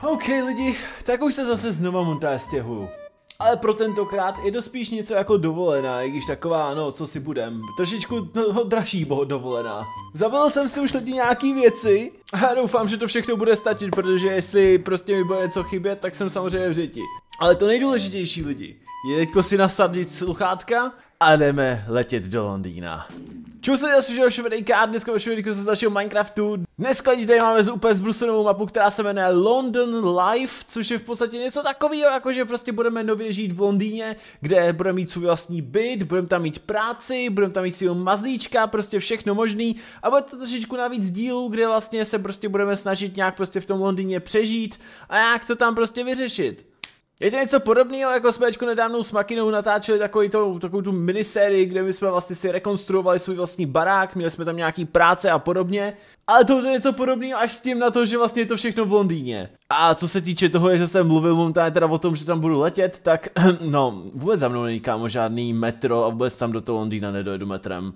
OK lidi, tak už se zase znova montáž stěhuju. Ale pro tentokrát je to spíš něco jako dovolená, i když taková, no co si budem, trošičku dražší dovolená. Zabil jsem si už lidi nějaký věci a doufám, že to všechno bude stačit, protože jestli prostě mi bude něco chybět, tak jsem samozřejmě v řiti. Ale to nejdůležitější lidi, je teďko si nasadit sluchátka a jdeme letět do Londýna. Čau se dalšího videjka, dneska vašeho videjku se dalšího Minecraftu. Dneska tady máme úplně zbrusenou mapu, která se jmenuje London Life, což je v podstatě něco takového, jako že prostě budeme nově žít v Londýně, kde budeme mít svůj vlastní byt, budeme tam mít práci, budeme tam mít svýho mazlíčka, prostě všechno možný. A bude to trošičku navíc dílů, kde vlastně se prostě budeme snažit nějak prostě v tom Londýně přežít a jak to tam prostě vyřešit. Je to něco podobného, jako jsme teďko nedávnou s Makinou natáčeli takovou tu minisérii, kde my jsme vlastně si rekonstruovali svůj vlastní barák, měli jsme tam nějaký práce a podobně. Ale to je něco podobného až s tím na to, že vlastně je to všechno v Londýně. A co se týče toho, že jsem mluvil momentálně teda o tom, že tam budu letět, tak no, vůbec za mnou není kámo žádný metro a vůbec tam do toho Londýna nedojedu metrem.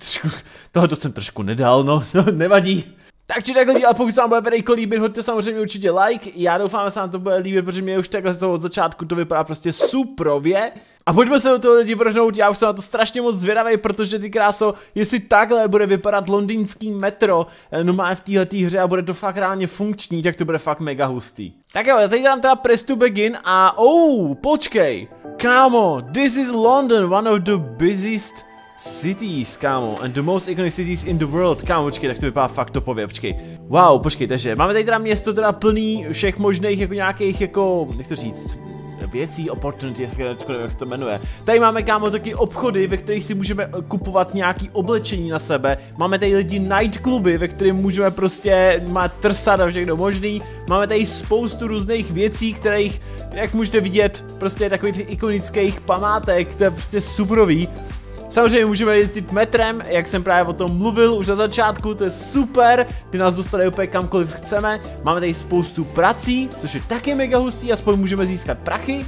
Tohoto jsem trošku nedal, no nevadí. Tak či takhle, a pokud se vám bude videjko líbit, hoďte samozřejmě určitě like, já doufám, že se vám to bude líbit, protože mě už takhle z toho od začátku to vypadá prostě suprově. A pojďme se do toho lidi vrhnout, já už jsem na to strašně moc zvědavý, protože ty kráso, jestli takhle bude vypadat londýnský metro, no má v této hře a bude to fakt reálně funkční, tak to bude fakt mega hustý. Tak jo, já tady dám teda press to begin a počkej, kámo, this is London, one of the busiest cities, kámo, and the most iconic cities in the world, kámo, počkej, tak to vypadá fakt topově, počkej. Wow, počkej, takže máme tady teda město teda plný všech možných jako nějakých jako, jak to říct, věcí, opportunity, jak se to jmenuje. Tady máme, kámo, taky obchody, ve kterých si můžeme kupovat nějaký oblečení na sebe. Máme tady lidi nightcluby, ve kterých můžeme prostě trsat a všechno možný. Máme tady spoustu různých věcí, kterých, jak můžete vidět, prostě takových ikonických památek, to je prostě superový. Samozřejmě můžeme jezdit metrem, jak jsem právě o tom mluvil už na začátku, to je super, ty nás dostanou úplně kamkoliv chceme. Máme tady spoustu prací, což je taky mega hustý, aspoň můžeme získat prachy.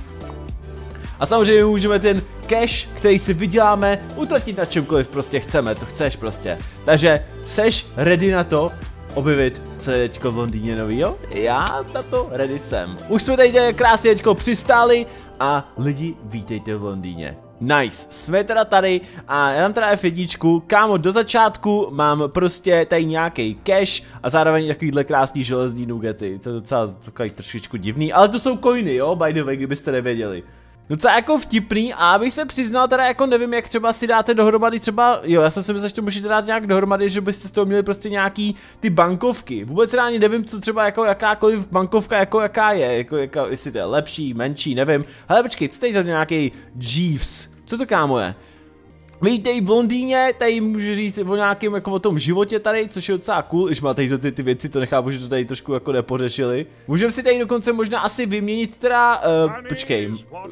A samozřejmě můžeme ten cash, který si vyděláme, utratit na čemkoliv prostě chceme, to chceš prostě. Takže seš ready na to objevit, co je teďko v Londýně nový, jo? Já na to ready jsem. Už jsme tady krásně teďko přistáli a lidi, vítejte v Londýně. Nice, jsme teda tady a já mám teda F1, kámo, do začátku mám prostě tady nějaký cash a zároveň takovýhle krásný železný nugety, to je docela takový trošičku divný, ale to jsou coiny, jo, by the way, kdybyste nevěděli. Docela jako vtipný a abych se přiznal teda jako nevím, jak třeba si dáte dohromady třeba, jo, já jsem si myslel, že to můžete dát nějak dohromady, že byste z toho měli prostě nějaký ty bankovky. Vůbec reálně nevím, co třeba jako jakákoliv bankovka jako jaká je, jako jestli to je lepší, menší, nevím. Ale počkej, co tady to nějaký Jeeves, co to kámo je? Vítej v Londýně, tady můžu říct o nějakém jako o tom životě tady, což je docela cool, když má tady ty věci, to nechápu, že to tady trošku jako nepořešili. Můžeme si tady dokonce možná asi vyměnit teda, počkej.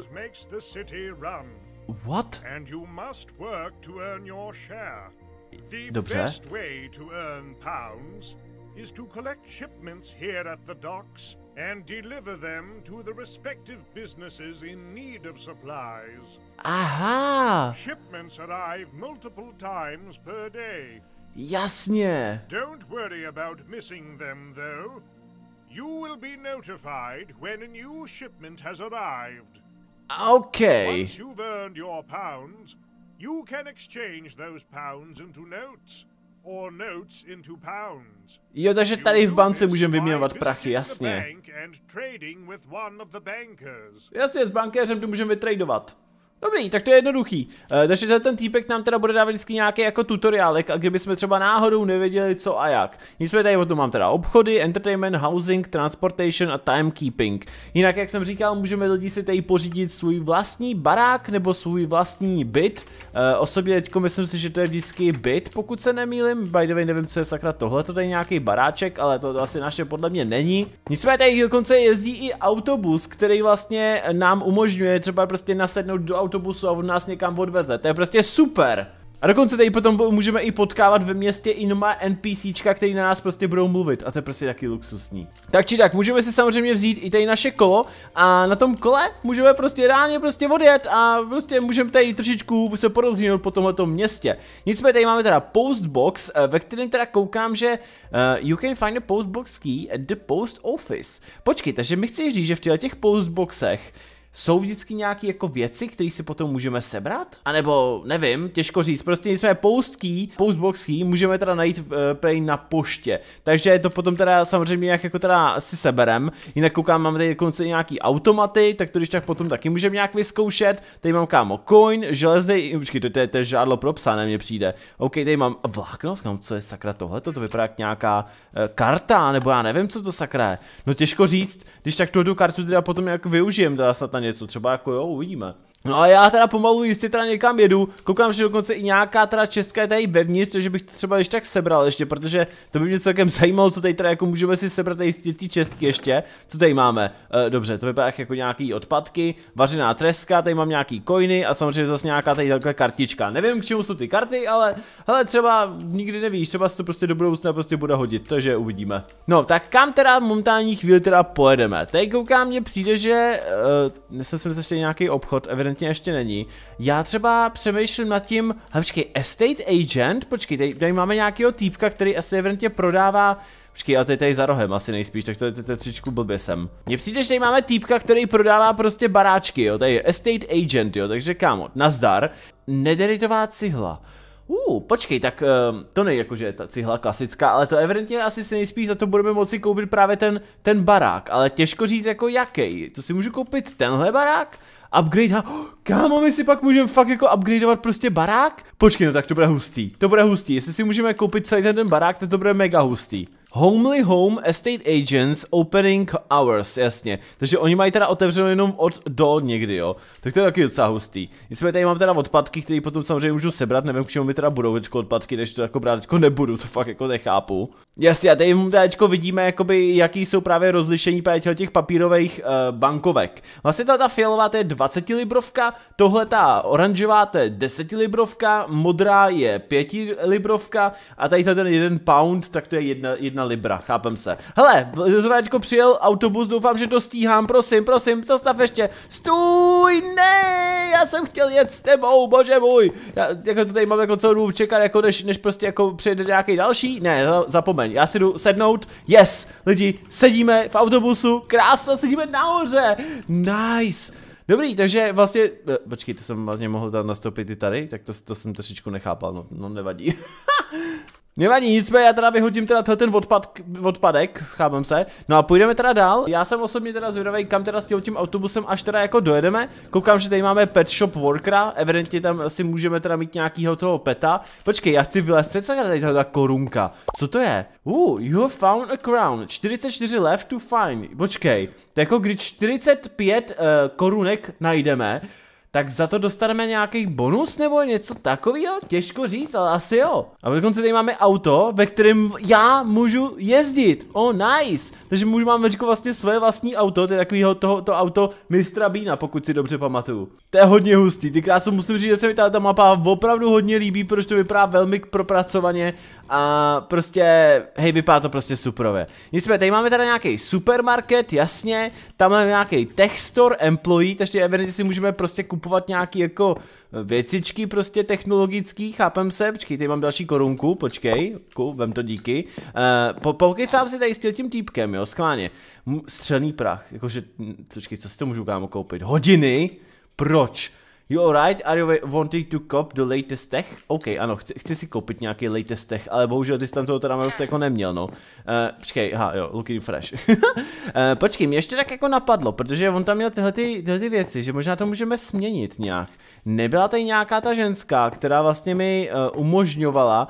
What? Dobře. Is to collect shipments here at the docks and deliver them to the respective businesses in need of supplies. Aha! Shipments arrive multiple times per day. Jasně. Don't worry about missing them though. You will be notified when a new shipment has arrived. Okay. Once you've earned your pounds, you can exchange those pounds into notes. Or notes into pounds. Jo, takže tady v bance můžeme vyměňovat prachy, jasně. Jasně, s bankéřem tu můžeme vytradovat. Dobrý, tak to je jednoduchý. Takže ten týpek nám teda bude dávat vždycky nějaký jako tutoriálek, a kdyby jsme třeba náhodou nevěděli co a jak. Nicméně tady o tom mám teda obchody, entertainment, housing, transportation a timekeeping. Jinak, jak jsem říkal, můžeme lidi si tady pořídit svůj vlastní barák nebo svůj vlastní byt. Osobně teďko myslím si, že to je vždycky byt, pokud se nemýlim. By the way, nevím, co je sakra tohle, to je nějaký baráček, ale to asi naše podle mě není. Nicméně tady dokonce jezdí i autobus, který vlastně nám umožňuje třeba prostě nasednout do autobusu a on nás někam odveze. To je prostě super. A dokonce tady potom můžeme i potkávat ve městě i nové NPCčka, který na nás prostě budou mluvit a to je prostě taky luxusní. Tak či tak, můžeme si samozřejmě vzít i tady naše kolo a na tom kole můžeme prostě reálně prostě odjet a prostě můžeme tady trošičku se porozhýnout po tomhletom městě. Nicméně tady máme teda postbox, ve kterém teda koukám, že you can find a postbox key at the post office. Počkej, takže mi chci říct, že v těch postboxech jsou vždycky nějaké jako věci, které si potom můžeme sebrat? A nebo nevím, těžko říct, prostě jsme postbox key můžeme teda najít prej na poště. Takže to potom teda samozřejmě nějak jako teda si seberem. Jinak koukám, máme tady dokonce nějaký automaty, tak to když tak potom taky můžeme nějak vyzkoušet. Tady mám kámo coin, železný, počkej, to je žádlo pro psa, ne mně přijde. OK, tady mám vlákno, co je sakra tohle, to vypadá jak nějaká karta, nebo já nevím, co to sakra je. No těžko říct, když tak tu kartu teda potom nějak využijem, teda snad na něco, třeba jako jo, uvidíme. No a já teda pomalu jistě teda někam jedu, koukám, že dokonce i nějaká teda čestka je tady vevnitř, takže bych to třeba ještě tak sebral ještě, protože to by mě celkem zajímalo, co tady teda jako můžeme si sebrat tady ty čestky ještě, co tady máme. Dobře, to vypadá jako nějaký odpadky, vařená treska, tady mám nějaký coiny a samozřejmě zase nějaká tady takhle kartička. Nevím, k čemu jsou ty karty, ale hele, třeba nikdy nevíš, třeba se to prostě do budoucna prostě bude hodit, takže uvidíme. No, tak kam teda momentální chvíli teda pojedeme? Tady koukám, mně přijde, že jsem si ještě nějaký obchod, evidentně ještě není. Já třeba přemýšlím nad tím, počkej, estate agent, počkej, tady máme nějakého týpka, který asi evidentně prodává. Počkej, ale tady za rohem asi nejspíš, tak to je trošičku blbě sem. Mně přijde, že tady máme týpka, který prodává prostě baráčky, jo, tady je estate agent, jo, takže kámo, nazdar. Nederitová cihla. Počkej, tak to není jakože ta cihla klasická, ale to evidentně asi si nejspíš za to budeme moci koupit právě ten barák, ale těžko říct jako jaký. To si můžu koupit tenhle barák? Upgrade, kámo, my si pak můžeme fakt jako upgradeovat prostě barák? Počkej, no tak to bude hustý, jestli si můžeme koupit celý ten barák, to bude mega hustý. Homely Home Estate Agents Opening Hours, jasně. Takže oni mají teda otevřeno jenom od do někdy, jo. Tak to je taky docela hustý. Nicméně tady mám teda odpadky, které potom samozřejmě můžu sebrat, nevím, k čemu mi teda budou teďko odpadky, než to jako brát teďko nebudu, to fakt jako nechápu. Jasně, a tady teďko vidíme, jakoby, jaký jsou právě rozlišení právě těch papírových bankovek. Vlastně ta fialová to je 20 librovka, tohle ta oranžová to je 10 librovka, modrá je 5 librovka a tady ten 1 pound, tak to je 1 libra, chápem se. Hele, zrovna přijel autobus, doufám, že to stíhám, prosím, zastav ještě. Stůj, ne, já jsem chtěl jet s tebou, bože můj. Já jako to tady mám jako celou dobu čekat, jako než prostě jako přijede nějaký další, ne, zapomeň, já si jdu sednout, yes, lidi, sedíme v autobusu, krásně, sedíme nahoře, nice. Dobrý, takže vlastně, počkej, to jsem vlastně mohl tam nastoupit i tady, tak to jsem trošičku nechápal, no nevadí. Nevadí, nicméně já teda vyhodím teda ten odpadek, chápem se. No a půjdeme teda dál. Já jsem osobně teda zvědavý, kam teda s tím autobusem až teda jako dojedeme. Koukám, že tady máme pet shop workera, evidentně tam asi můžeme teda mít nějakýho toho peta. Počkej, já chci vylézt, co je tady ta korunka? Co to je? You have found a crown, 44 left to find. Počkej, to jako když 45 korunek najdeme, tak za to dostaneme nějaký bonus nebo něco takového? Těžko říct, ale asi jo. A dokonce tady máme auto, ve kterém já můžu jezdit. Nice. Takže mám vlastně své vlastní auto, to je takovýho to auto mistra Beana, pokud si dobře pamatuju. To je hodně hustý, ty krásně musím říct, že se mi ta mapa opravdu hodně líbí, protože to vypadá velmi propracovaně a prostě, hej, vypadá to prostě superově. Nicméně, tady máme teda nějaký supermarket, jasně, tam máme nějaký tech store employee, takže evidentně si můžeme prostě kupovat nějaký jako věcičky prostě technologický, chápem se, počkej, tady mám další korunku, počkej, vem to díky. Pokecám si tady s tím týpkem, jo, schválně. Střelný prach, jakože, počkej, co si to můžu kámo koupit? Hodiny? Proč? You alright? Are you wanting to cop the latest tech? OK, ano, chci si koupit nějaký latest tech, ale bohužel ty jsi tam toho teda jako neměl, no. Počkej, jo, looking fresh. Počkej, mě ještě tak jako napadlo, protože on tam měl tyhle věci, že možná to můžeme směnit nějak. Nebyla tady nějaká ta ženská, která vlastně mi umožňovala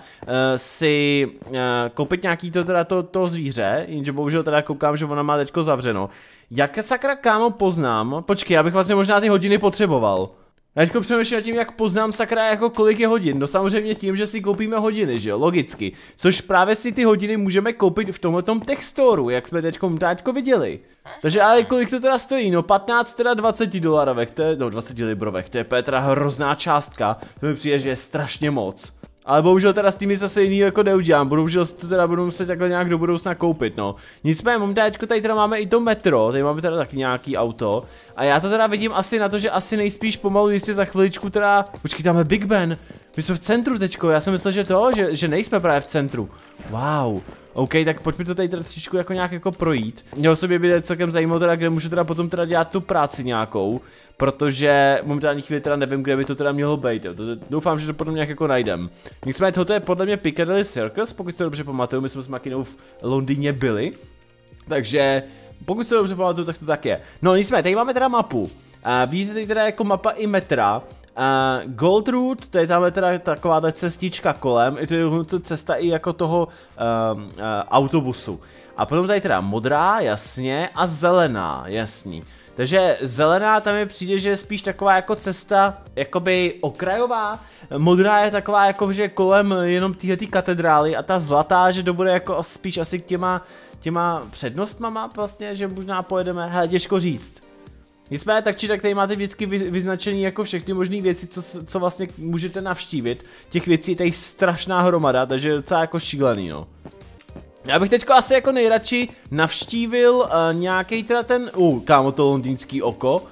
si koupit nějaký to zvíře, jenže bohužel teda koukám, že ona má teďko zavřeno. Jak sakra kámo poznám? Počkej, já bych vlastně možná ty hodiny potřeboval. Já teďko přemýšlím tím, jak poznám sakra jako kolik je hodin. No samozřejmě tím, že si koupíme hodiny, že jo, logicky. Což právě si ty hodiny můžeme koupit v tomhletom textoru, jak jsme teďko viděli. Takže ale kolik to teda stojí? No 15 teda $20, to je, no 20 librovek, to je teda hrozná částka. To mi přijde, že je strašně moc. Ale bohužel teda s tím zase jiný jako neudělám, bohužel si to teda budu muset takhle nějak do budoucna koupit, no. Nicméně momentálně tady teda máme i to metro, tady máme teda taky nějaký auto. A já to teda vidím asi na to, že asi nejspíš pomalu jistě za chviličku teda... Počkej, tam je Big Ben, my jsme v centru teďko, já jsem myslel, že že nejsme právě v centru. Wow. OK, tak pojďme to tady teda trošičku jako nějak jako projít. Mělo sobě by celkem zajímalo teda, kde můžu teda potom teda dělat tu práci nějakou. Protože momentální chvíli teda nevím, kde by to teda mělo být, jo. Doufám, že to potom nějak jako najdem. Nicméně tohle je podle mě Piccadilly Circus, pokud se dobře pamatuju, my jsme s Makinou v Londýně byli. Takže pokud se dobře pamatuju, tak to tak je. No nicméně, tady máme teda mapu. Vidíte tady teda jako mapa i metra. Gold Route, to je tam teda taková cestička kolem, je to cesta i jako toho autobusu. A potom tady teda modrá, jasně, a zelená, jasný. Takže zelená tam mi přijde, že je spíš taková jako cesta, jakoby okrajová. Modrá je taková jako, že kolem jenom téhletý katedrály a ta zlatá, že to bude jako spíš asi k těma přednostmama vlastně, že možná pojedeme, hele, těžko říct. Nicméně tak či tak tady máte vždycky vyznačený jako všechny možné věci, co vlastně můžete navštívit. Těch věcí je tady strašná hromada, takže je docela jako šílený, no. Já bych teďko asi jako nejradši navštívil nějaký teda ten, kámo, to londýnský oko.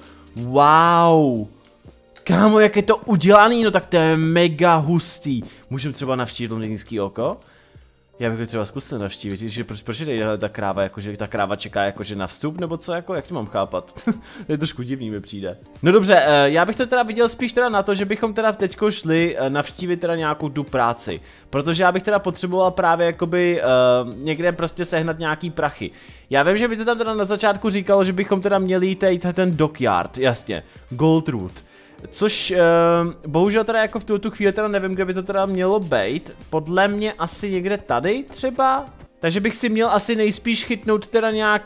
Wow. Kámo, jak je to udělaný, no tak to je mega hustý. Můžeme třeba navštívit londýnský oko? Já bych ho třeba zkusil navštívit, že proč je tady ta kráva, jakože ta kráva čeká jakože na vstup, nebo co, jako, jak to mám chápat? To je trošku divný, mi přijde. No dobře, já bych to teda viděl spíš teda na to, že bychom teda teďko šli navštívit teda nějakou tu práci. Protože já bych teda potřeboval právě jakoby někde prostě sehnat nějaký prachy. Já vím, že by to tam teda na začátku říkalo, že bychom teda měli tady ten dockyard, jasně, Gold Route. Což bohužel teda jako v tu chvíli teda nevím, kde by to teda mělo být. Podle mě asi někde tady třeba. Takže bych si měl asi nejspíš chytnout teda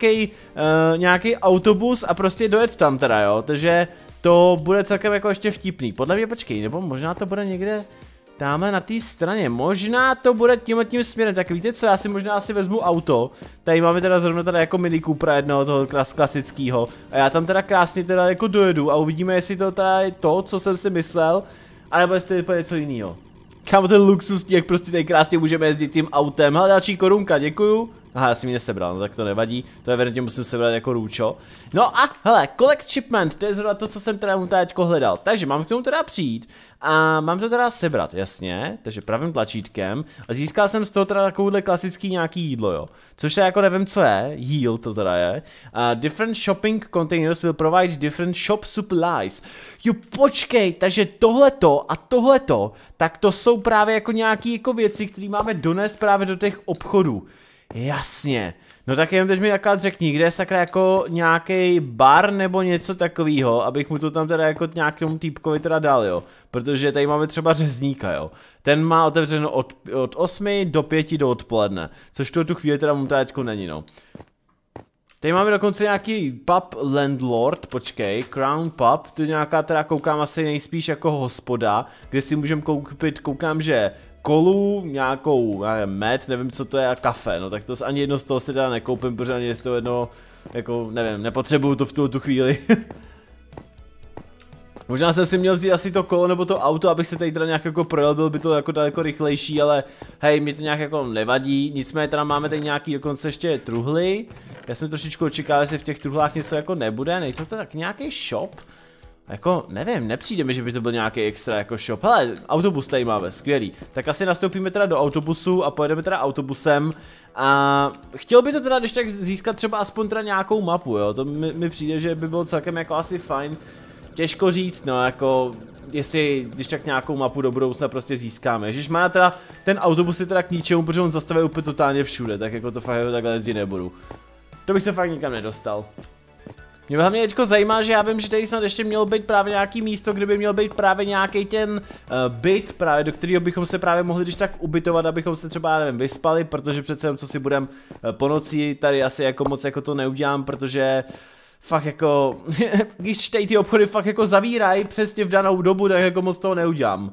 nějaký autobus a prostě dojet tam teda, jo. Takže to bude celkem jako ještě vtipný. Podle mě, počkej, nebo možná to bude někde tamhle na té straně. Možná to bude tím směrem. Tak víte co, já si možná asi vezmu auto. Tady máme teda zrovna teda jako Mini Coopera jednoho toho klasického. A já tam teda krásně teda jako dojedu a uvidíme, jestli to teda je to, co jsem si myslel. Anebo jestli to je něco jiného. Kámo, ten luxusní, jak prostě tady krásně můžeme jezdit tím autem. Hele, další korunka, děkuju. Aha, já jsem ji nesebral, no tak to nevadí. To evidentně musím sebrat jako růčo. No a hele, Collect Shipment, to je zrovna to, co jsem teda mu teďko hledal. Takže mám k tomu teda přijít a mám to teda sebrat, jasně. Takže pravým tlačítkem a získal jsem z toho teda takovouhle klasický nějaký jídlo, jo. Což já jako nevím, co je, yield to teda je. Different shopping containers will provide different shop supplies. Jo, počkej, takže tohleto a tohleto, tak to jsou právě jako nějaký jako věci, které máme donést právě do těch obchodů. Jasně. No tak jenom teď mi takhle řekni, kde je sakra jako nějaký bar nebo něco takového, abych mu to tam teda jako nějakému týpkovi teda dal, jo. Protože tady máme třeba řezníka, jo. Ten má otevřeno od 8 do 5 do odpoledne, což to tu chvíli teda mu teďko není, no. Tady máme dokonce nějaký pub landlord, počkej, Crown Pub, to je nějaká teda koukám asi nejspíš jako hospoda, kde si můžeme koupit, koukám, že kolu, nějakou, med, nevím co to je, a kafe, no tak to ani jedno z toho si teda nekoupím, protože ani z toho jedno, jako, nevím, nepotřebuju to v tu chvíli. Možná jsem si měl vzít asi to kolo nebo to auto, abych se tady teda nějak jako projel, byl by to jako daleko rychlejší, ale hej, mě to nějak jako nevadí, nicméně teda máme tady nějaký dokonce ještě truhly. Já jsem trošičku očekával, jestli v těch truhlách něco jako nebude, nejde to tak nějaký shop? Jako, nevím, nepřijde mi, že by to byl nějaký extra jako shop. Hele, autobus tady máme, skvělý. Tak asi nastoupíme teda do autobusu a pojedeme teda autobusem. A chtěl by to teda, když tak získat třeba aspoň teda nějakou mapu, jo. To mi přijde, že by bylo celkem jako asi fajn. Těžko říct, no, jako, jestli, když tak nějakou mapu do budoucna prostě získáme. Ježišmarja, teda, ten autobus je teda k ničemu, protože on zastavuje úplně totálně všude, tak jako to fakt takhle jezdit nebudu. To bych se fakt nikam nedostal. Mě hlavně teďko zajímá, že já vím, že tady snad ještě mělo být právě nějaký místo, kde by měl být právě nějaký ten byt, právě do kterého bychom se právě mohli když tak ubytovat, abychom se třeba, nevím, vyspali, protože přece co si budem po noci tady asi jako moc jako to neudělám, protože fakt jako, když tady ty obchody fakt jako zavírají přesně v danou dobu, tak jako moc toho neudělám.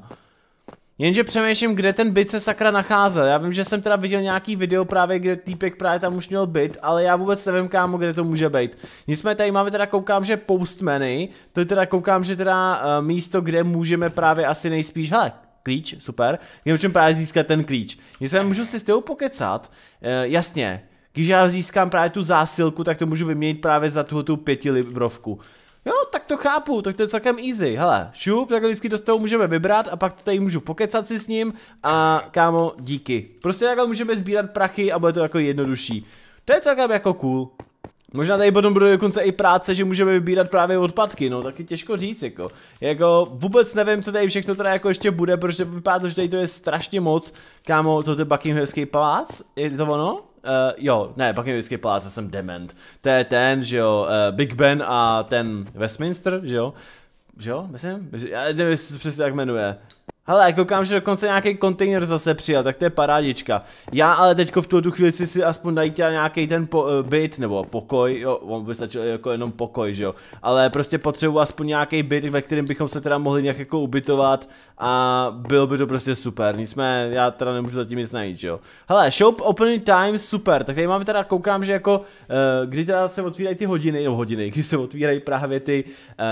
Jenže přemýšlím, kde ten byt se sakra nacházel. Já vím, že jsem teda viděl nějaký video právě, kde týpek právě tam už měl byt, ale já vůbec nevím, kámo, kde to může být. Nicméně tady máme teda, koukám, že postmany, to je teda, koukám, že teda místo, kde můžeme právě asi nejspíš, hele, klíč, super, kde můžeme právě získat ten klíč. Nicméně můžu si s tebou pokecat, jasně, když já získám právě tu zásilku, tak to můžu vyměnit právě za tu 5 librovku. Jo, tak to chápu, tak to je celkem easy, hele, šup, takhle vždycky to z toho můžeme vybrat a pak to tady můžu pokecat si s ním a kámo, díky. Prostě takhle můžeme sbírat prachy a bude to jako jednodušší. To je celkem jako cool. Možná tady potom bude dokonce i práce, že můžeme vybírat právě odpadky, no taky těžko říct jako vůbec nevím, co tady všechno teda jako ještě bude, protože vypadá to, že tady to je strašně moc. Kámo, to je Buckinghamský palác, je to ono? Jo, ne, Buckinghamský palác, já jsem dement. To je ten, že jo, Big Ben a ten Westminster, že jo? Že jo, myslím? Já nevím, jestli se přesně jak jmenuje. Hele, koukám, že dokonce nějaký kontejner zase přijel, tak to je parádička. Já ale teďko v tu chvíli si aspoň najít nějaký ten byt, nebo pokoj, jo, on by stačil jako jenom pokoj, že jo. Ale prostě potřebuji aspoň nějaký byt, ve kterém bychom se teda mohli nějak jako ubytovat a bylo by to prostě super, nicméně já teda nemůžu zatím nic najít, že jo. Hele, shop opening time, super, tak tady máme teda, koukám, že jako, kdy teda se otvírají ty hodiny, kdy se otvírají právě ty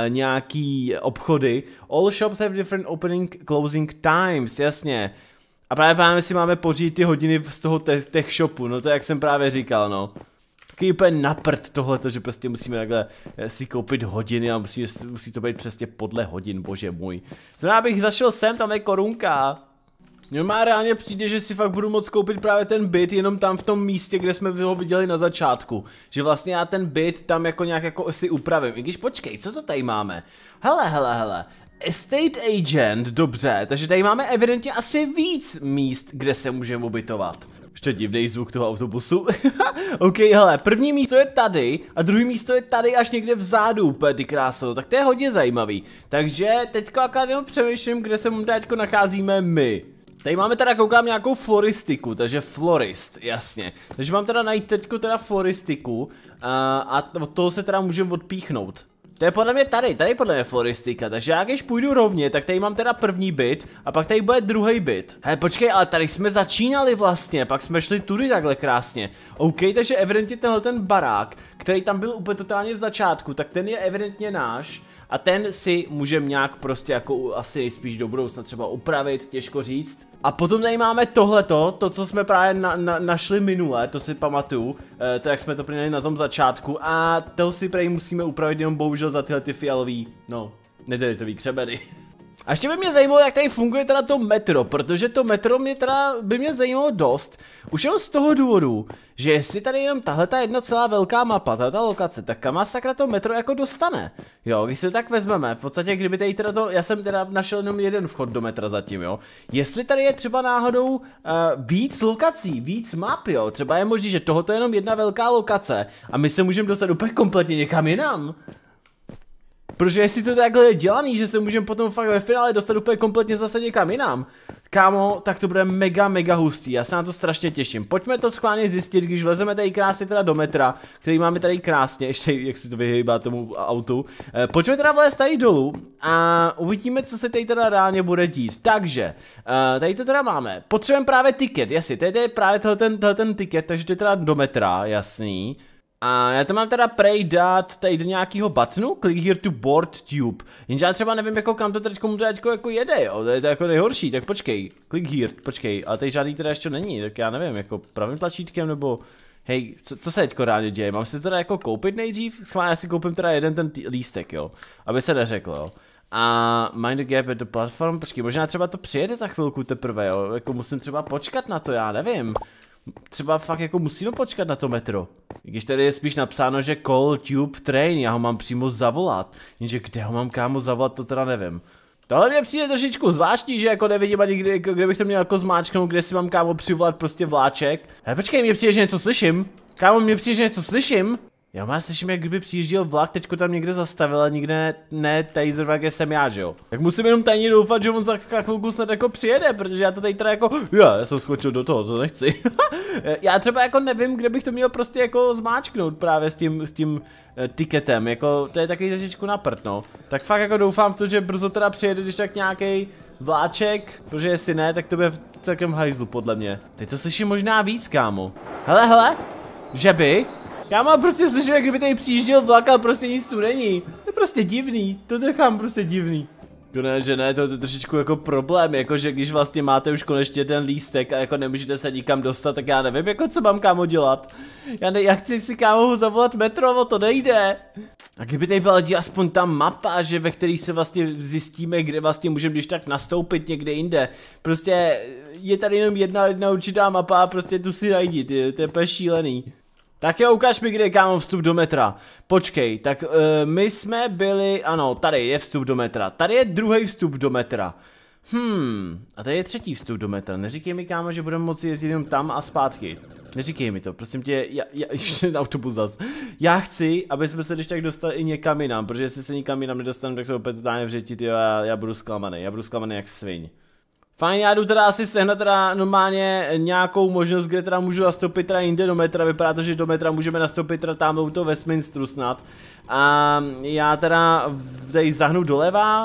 nějaký obchody. All shops have different opening, closing times, jasně. A právě si máme pořídit ty hodiny z toho tech shopu, no to jak jsem právě říkal, no. Taky úplně na prd tohleto, že prostě musíme takhle si koupit hodiny a musí to být přesně podle hodin, bože můj. Znamená, abych zašel sem, tam je korunka. Mně má reálně přijde, že si fakt budu moct koupit právě ten byt jenom tam v tom místě, kde jsme ho viděli na začátku. Že vlastně já ten byt tam jako nějak jako si upravím. I když počkej, co to tady máme? Hele. Estate agent, dobře, takže tady máme evidentně asi víc míst, kde se můžeme ubytovat. Ještě divný zvuk toho autobusu. OK, hele, první místo je tady a druhý místo je tady až někde vzadu, úplně ty krásno, tak to je hodně zajímavý. Takže teďko akorát jenom přemýšlím, kde se teďko nacházíme my. Tady máme teda, koukám, nějakou floristiku, takže florist, jasně. Takže mám teda najít teďko teda floristiku a od toho se teda můžeme odpíchnout. To je podle mě tady podle mě floristika, takže já když půjdu rovně, tak tady mám teda první byt a pak tady bude druhý byt. Hej, počkej, ale tady jsme začínali vlastně, pak jsme šli tudy takhle krásně. OK, takže evidentně tenhle ten barák, který tam byl úplně totálně v začátku, tak ten je evidentně náš. A ten si můžeme nějak prostě jako asi spíš do budoucna třeba upravit, těžko říct. A potom tady máme tohleto, to co jsme právě našli minule, to si pamatuju, to jak jsme to měli na tom začátku a to si prej musíme upravit jenom bohužel za tyhle ty fialový, no, nedelitový křebeny. A ještě by mě zajímalo, jak tady funguje teda to metro, protože to metro by mě zajímalo dost. Už jenom z toho důvodu, že jestli tady jenom tahle ta jedna celá velká mapa, tahle ta lokace, tak kam sakra to metro jako dostane? Jo, když se tak vezmeme, v podstatě kdyby tady teda to, já jsem teda našel jenom jeden vchod do metra zatím, jo. Jestli tady je třeba náhodou víc lokací, víc map, jo, třeba je možný, že tohoto je jenom jedna velká lokace a my se můžeme dostat úplně kompletně někam jinam. Protože jestli to takhle je dělaný, že se můžeme potom fakt ve finále dostat úplně kompletně zase někam jinam, kámo, tak to bude mega hustý, já se na to strašně těším. Pojďme to schválně zjistit, když vlezeme tady krásně teda do metra, který máme tady krásně, ještě jak si to vyhýbá tomu autu. Pojďme teda vlézt tady dolů a uvidíme, co se tady teda reálně bude dít. Takže, tady to teda máme, potřebujeme právě tiket, jasně, tady je právě ten tiket, takže to je teda do metra, jasný. A já to mám teda prej dát tady do nějakého buttonu, click here to board tube. Jenže já třeba nevím, jako kam to teď komu to jako jede, jo, to je to jako nejhorší, tak počkej, click here, počkej, ale tady žádný teda ještě není, tak já nevím, jako pravým tlačítkem nebo, hej, co se teďko rádi děje, mám si to teda jako koupit nejdřív, schválně si koupím teda jeden ten lístek, jo, aby se neřeklo, jo. A mind the gap at the platform, počkej, možná třeba to přijede za chvilku teprve, jo, jako musím třeba počkat na to, já nevím. Třeba fakt jako musíme počkat na to metro. Když tady je spíš napsáno, že call tube train, já ho mám přímo zavolat. Jenže kde ho mám kámo zavolat, to teda nevím. Tohle mě přijde trošičku zvláštní, že jako nevidím ani kde bych to měl jako zmáčknout, kde si mám kámo přivolat prostě vláček. Počkej, mně přijde, že něco slyším. Kámo, mně přijde, že něco slyším. Já má slyším, jak kdyby přijížděl vlak, teďko tam někde zastavil a nikde ne tady zrovna, kde jsem já, že jo. Tak musím jenom tajně doufat, že on za chvilku snad jako přijede, protože já to tady teda jako, já jsem skočil do toho, to nechci. Já třeba jako nevím, kde bych to měl prostě jako zmáčknout právě s tím tiketem, jako to je takový trošičku na prd, no. Tak fakt jako doufám v to, že brzo teda přijede, když tak nějaký vláček, protože jestli ne, tak to bude celkem v hajzlu podle mě. Teď to slyším možná víc, kámo. Hele, že by? Já mám prostě slyšel, jak kdyby tady přijížděl vlak, ale prostě nic tu není. To je prostě divný, to nechám prostě divný. Ne, že ne, to je trošičku jako problém, jakože když vlastně máte už konečně ten lístek a jako nemůžete se nikam dostat, tak já nevím, jako co mám kámo dělat. Já chci si kámo zavolat metro, to nejde. A kdyby tady byla aspoň ta mapa, že ve který se vlastně zjistíme, kde vlastně můžeme když tak nastoupit někde jinde. Prostě je tady jenom jedna určitá mapa a prostě tu si najdi, to je úplně šílený. Tak jo, ukáž mi, kde je kámo vstup do metra. Počkej, tak my jsme byli, ano, tady je vstup do metra. Tady je druhý vstup do metra. A tady je třetí vstup do metra. Neříkej mi kámo, že budeme moci jezdit jenom tam a zpátky. Neříkej mi to, prosím tě, ještě na autobus zas. Já chci, aby jsme se když tak dostali i někam jinam, protože jestli se nikam jinam nedostanu, tak se opět totálně vřetit, jo, já budu zklamaný jak sviň. Fajn, já jdu teda asi sehnat teda normálně nějakou možnost, kde teda můžu nastoupit teda jinde do metra, vypadá to, že do metra můžeme nastoupit teda tam do toho Westminsteru snad. A já teda tady zahnu doleva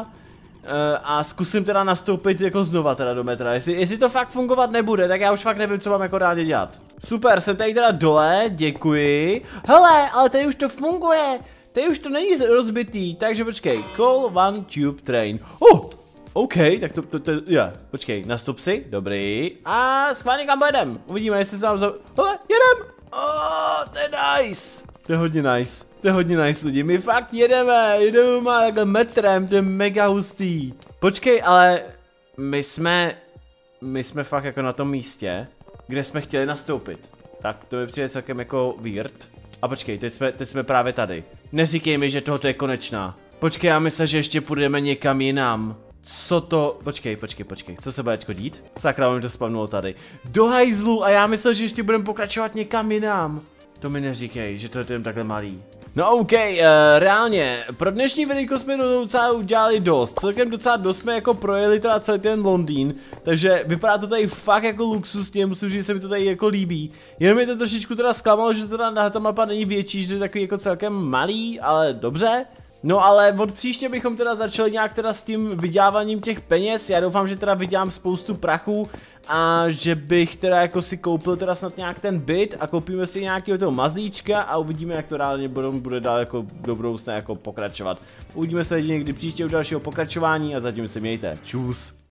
a zkusím teda nastoupit jako znova teda do metra. Jestli to fakt fungovat nebude, tak já už fakt nevím, co mám jako rádi dělat. Super, jsem tady teda dole, děkuji. Hele, ale tady už to funguje, tady už to není rozbitý, takže počkej, call one tube train. OK, tak počkej, nastup si, dobrý. A schválně kam pojedem, uvidíme, jestli se nám hele, jedem! To je nice! To je hodně nice lidi, my fakt jedeme má takhle metrem, to je mega hustý. Počkej, ale my jsme fakt jako na tom místě, kde jsme chtěli nastoupit. Tak to mi přijde celkem jako weird. A počkej, teď jsme právě tady. Neříkej mi, že tohoto je konečná. Počkej, já myslím, že ještě půjdeme někam jinam. Co to? Počkej, co se bude dít? Sakra, mi to spavnulo tady. Do hajzlu a já myslel, že ještě budeme pokračovat někam jinam. To mi neříkej, že to je jen takhle malý. No OK, reálně, pro dnešní videjko jsme docela udělali dost. Celkem docela dost jsme jako projeli teda celý ten Londýn. Takže vypadá to tady fakt jako luxusně, musím říct, že se mi to tady jako líbí. Jenom je to trošičku teda zklamalo, že teda ta mapa není větší, že to je takový jako celkem malý, ale dobře. No ale od příště bychom teda začali nějak teda s tím vyděláváním těch peněz. Já doufám, že teda vydělám spoustu prachu a že bych teda jako si koupil teda snad nějak ten byt a koupíme si nějakého toho mazlíčka a uvidíme, jak to reálně bude dál jako do budoucna jako pokračovat. Uvidíme se někdy příště u dalšího pokračování a zatím se mějte. Čus.